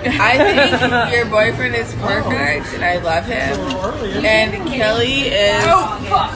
I think your boyfriend is perfect, and I love him. And Kelly is. Oh, fuck.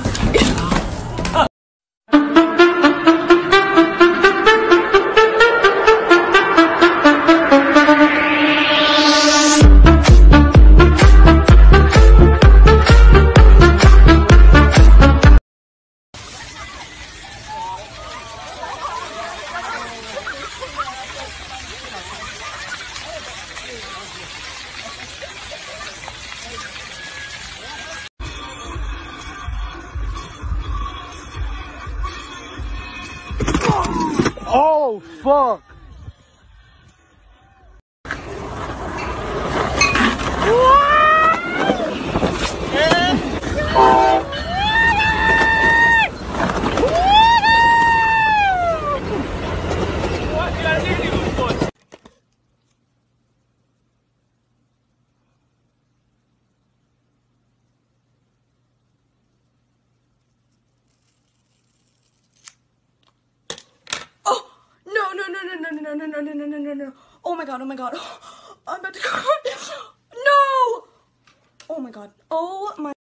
Oh, fuck. No. Oh my god. I'm about to cry. No! Oh my god. Oh my